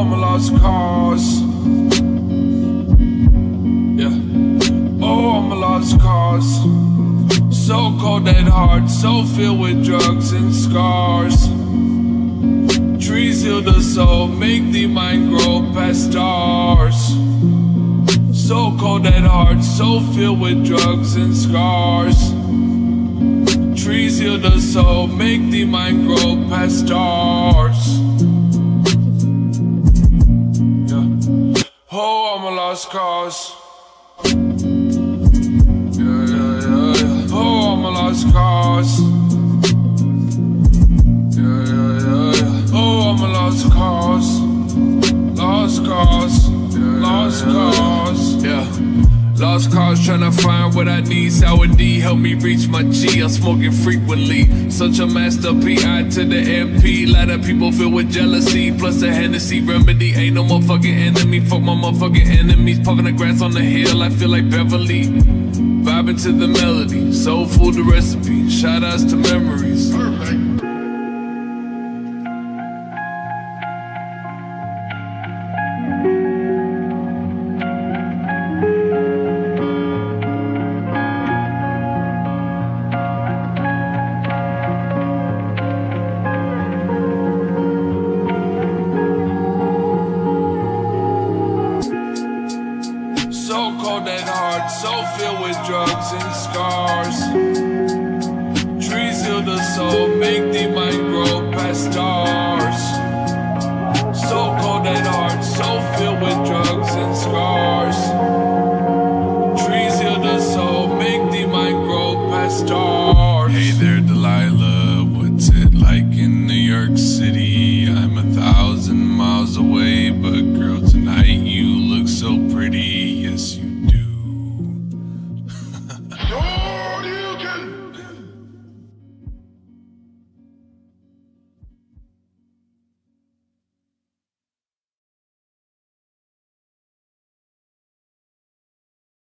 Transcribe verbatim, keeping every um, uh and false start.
I'm a lost cause. Yeah. Oh, I'm a lost cause. So cold that heart, so filled with drugs and scars. Trees heal the soul, make the mind grow past stars. So cold that heart, so filled with drugs and scars. Trees heal the soul, make the mind grow past stars. Yeah. Oh, I'm a lost cause. Yeah, yeah, yeah, yeah. Oh, I'm a lost cause. Yeah, yeah, yeah, yeah. Oh, I'm a lost cause. Lost cause. Yeah, lost yeah, cause. Yeah. Lost cause, tryna find what I need. Sour D, help me reach my G. I'm smoking frequently. Such a master P I to the M P. Lot of people filled with jealousy. Plus a Hennessy remedy. Ain't no motherfucking enemy. Fuck my motherfucking enemies. Parking the grass on the hill. I feel like Beverly. Vibing to the melody. Soul food, the recipe. Shout outs to memories. Perfect. So cold that heart, so filled with drugs and scars. Trees heal the soul, make the mind grow past stars. So cold that heart, so filled with drugs and scars. Trees heal the soul, make the mind grow past stars. Hey there,